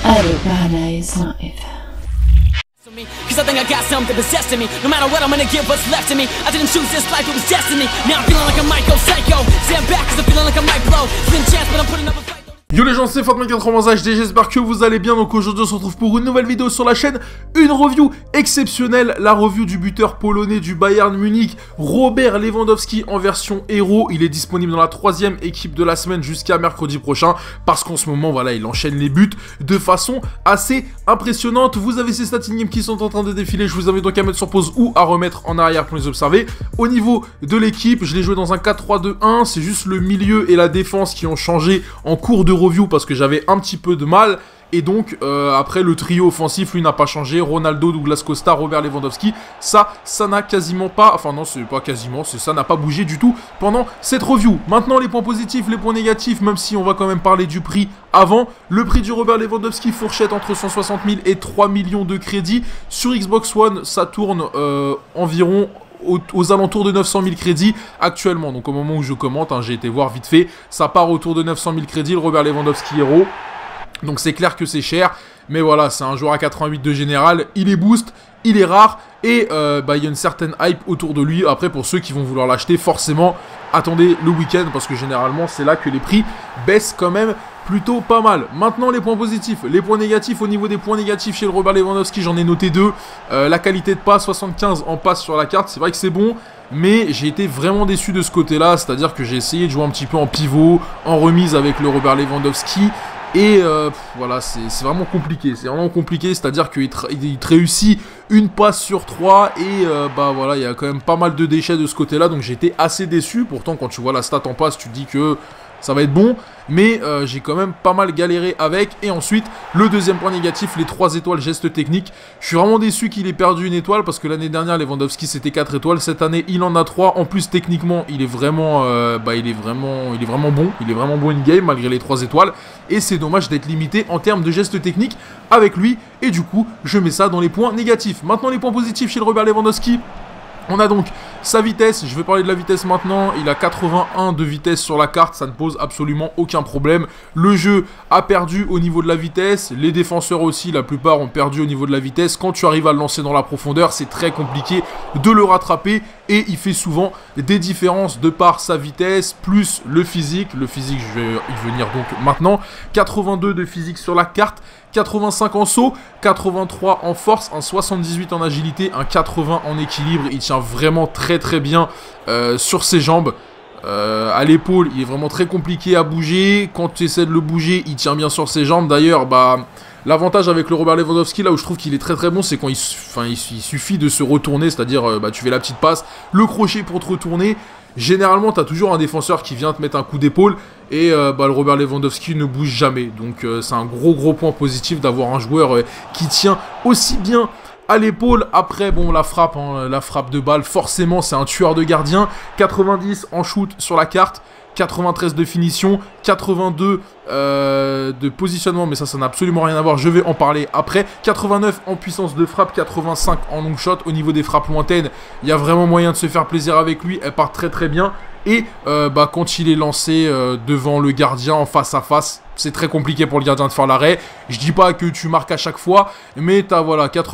Everybody is live. Cause I think I got something possessing me. No matter what, I'm gonna give what's left of me. I didn't choose this life, it was destiny. Now I'm feeling like I might go psycho. Stand back cause I'm feeling like I might blow. Slim chance, but I'm putting up a fight. Yo les gens, c'est Fatman80 HD, j'espère que vous allez bien. Donc aujourd'hui on se retrouve pour une nouvelle vidéo sur la chaîne. Une review exceptionnelle, la review du buteur polonais du Bayern Munich, Robert Lewandowski en version héros. Il est disponible dans la 3e équipe de la semaine jusqu'à mercredi prochain. Parce qu'en ce moment, voilà, il enchaîne les buts de façon assez impressionnante. Vous avez ces stats in-game qui sont en train de défiler. Je vous invite donc à mettre sur pause ou à remettre en arrière pour les observer. Au niveau de l'équipe, je l'ai joué dans un 4-3-2-1. C'est juste le milieu et la défense qui ont changé en cours de review parce que j'avais un petit peu de mal. Et donc, après, le trio offensif, lui, n'a pas changé. Ronaldo, Douglas Costa, Robert Lewandowski. Ça n'a quasiment pas... Enfin, non, c'est pas quasiment. Ça n'a pas bougé du tout pendant cette review. Maintenant, les points positifs, les points négatifs, même si on va quand même parler du prix avant. Le prix du Robert Lewandowski, fourchette entre 160 000 et 3 millions de crédits. Sur Xbox One, ça tourne environ... aux alentours de 900 000 crédits actuellement. Donc au moment où je commente, j'ai été voir vite fait, ça part autour de 900 000 crédits, le Robert Lewandowski héros. Donc c'est clair que c'est cher, mais voilà, c'est un joueur à 88 de général, il est boost, il est rare, et il y a une certaine hype autour de lui. Après, pour ceux qui vont vouloir l'acheter, forcément, attendez le week-end, parce que généralement, c'est là que les prix baissent quand même plutôt pas mal. Maintenant, les points positifs. Les points négatifs, au niveau des points négatifs chez le Robert Lewandowski, j'en ai noté deux. La qualité de passe, 75 en passe sur la carte, c'est vrai que c'est bon, mais j'ai été vraiment déçu de ce côté-là, c'est-à-dire que j'ai essayé de jouer un petit peu en pivot, en remise avec le Robert Lewandowski, et voilà, c'est vraiment compliqué, c'est-à-dire qu'il te réussit une passe sur 3 et voilà, il y a quand même pas mal de déchets de ce côté-là, donc j'ai été assez déçu. Pourtant, quand tu vois la stat en passe, tu te dis que ça va être bon, mais j'ai quand même pas mal galéré avec. Et ensuite, le deuxième point négatif, les 3 étoiles gestes techniques. Je suis vraiment déçu qu'il ait perdu une étoile, parce que l'année dernière, Lewandowski, c'était 4 étoiles. Cette année, il en a 3. En plus, techniquement, il est vraiment bon. Il est vraiment bon in-game, malgré les 3 étoiles. Et c'est dommage d'être limité en termes de gestes techniques avec lui. Et du coup, je mets ça dans les points négatifs. Maintenant, les points positifs chez le Robert Lewandowski. On a donc sa vitesse, je vais parler de la vitesse maintenant. Il a 81 de vitesse sur la carte, ça ne pose absolument aucun problème. Le jeu a perdu au niveau de la vitesse, les défenseurs aussi, la plupart ont perdu au niveau de la vitesse. Quand tu arrives à le lancer dans la profondeur, c'est très compliqué de le rattraper. Et il fait souvent des différences de par sa vitesse, plus le physique. Le physique, je vais y venir donc maintenant. 82 de physique sur la carte, 85 en saut, 83 en force, un 78 en agilité, un 80 en équilibre. Il tient vraiment très bien sur ses jambes. À l'épaule, il est vraiment très compliqué à bouger. Quand tu essaies de le bouger, il tient bien sur ses jambes. D'ailleurs, l'avantage avec le Robert Lewandowski, là où je trouve qu'il est très bon, c'est quand il suffit de se retourner, c'est-à-dire tu fais la petite passe, le crochet pour te retourner. Généralement, tu as toujours un défenseur qui vient te mettre un coup d'épaule, et le Robert Lewandowski ne bouge jamais. Donc c'est un gros point positif d'avoir un joueur qui tient aussi bien à l'épaule. Après, bon, la frappe de balle, forcément, c'est un tueur de gardien. 90 en shoot sur la carte, 93 de finition, 82 de positionnement, mais ça n'a absolument rien à voir, je vais en parler après. 89 en puissance de frappe, 85 en long shot. Au niveau des frappes lointaines, il y a vraiment moyen de se faire plaisir avec lui, elle part très bien. Et quand il est lancé devant le gardien en face à face, c'est très compliqué pour le gardien de faire l'arrêt. Je dis pas que tu marques à chaque fois, mais tu as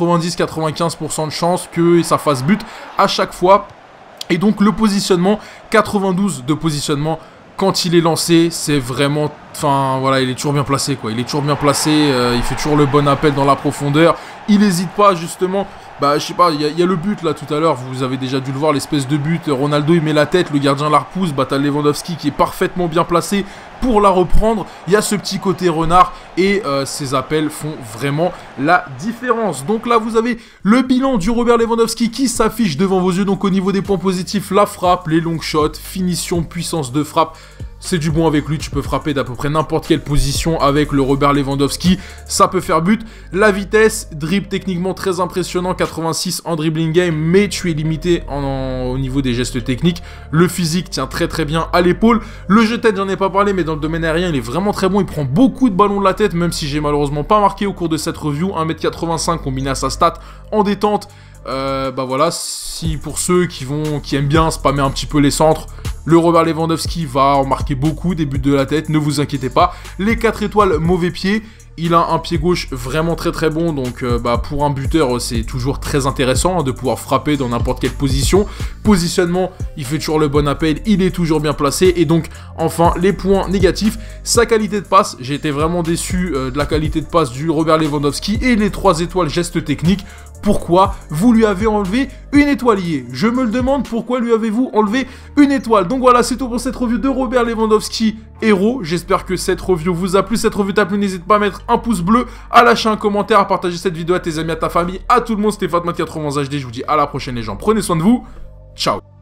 90-95% de chance que ça fasse but à chaque fois. Et donc le positionnement, 92 de positionnement quand il est lancé, c'est vraiment... Enfin voilà, il est toujours bien placé quoi, il fait toujours le bon appel dans la profondeur, il n'hésite pas justement... je sais pas, il y a le but là tout à l'heure, vous avez déjà dû le voir, l'espèce de but, Ronaldo il met la tête, le gardien la repousse, t'as Lewandowski qui est parfaitement bien placé pour la reprendre. Il y a ce petit côté renard et ces appels font vraiment la différence. Donc là vous avez le bilan du Robert Lewandowski qui s'affiche devant vos yeux. Donc au niveau des points positifs, la frappe, les long shots, finition, puissance de frappe, c'est du bon avec lui, tu peux frapper d'à peu près n'importe quelle position avec le Robert Lewandowski, ça peut faire but. La vitesse, dribble techniquement très impressionnant, 86 en dribbling game, mais tu es limité au niveau des gestes techniques. Le physique tient très bien à l'épaule. Le jeu de tête, j'en ai pas parlé, mais dans le domaine aérien, il est vraiment très bon, il prend beaucoup de ballons de la tête, même si j'ai malheureusement pas marqué au cours de cette review. 1m85 combiné à sa stat en détente. Voilà, si pour ceux qui aiment bien spammer un petit peu les centres, le Robert Lewandowski va en marquer beaucoup des buts de la tête, ne vous inquiétez pas. Les 4 étoiles, mauvais pied. il a un pied gauche vraiment très bon, donc pour un buteur, c'est toujours très intéressant de pouvoir frapper dans n'importe quelle position. Positionnement, il fait toujours le bon appel, il est toujours bien placé, et donc, enfin, les points négatifs, sa qualité de passe, j'ai été vraiment déçu de la qualité de passe du Robert Lewandowski, et les 3 étoiles gestes techniques. Pourquoi vous lui avez enlevé une étoilier? Je me le demande, pourquoi lui avez-vous enlevé une étoile? Donc voilà, c'est tout pour cette review de Robert Lewandowski héros. J'espère que cette review vous a plu. Cette revue t'a plu, n'hésite pas à mettre un pouce bleu, à lâcher un commentaire, à partager cette vidéo à tes amis, à ta famille, à tout le monde. C'était Fatma 80 HD, je vous dis à la prochaine les gens. Prenez soin de vous, ciao.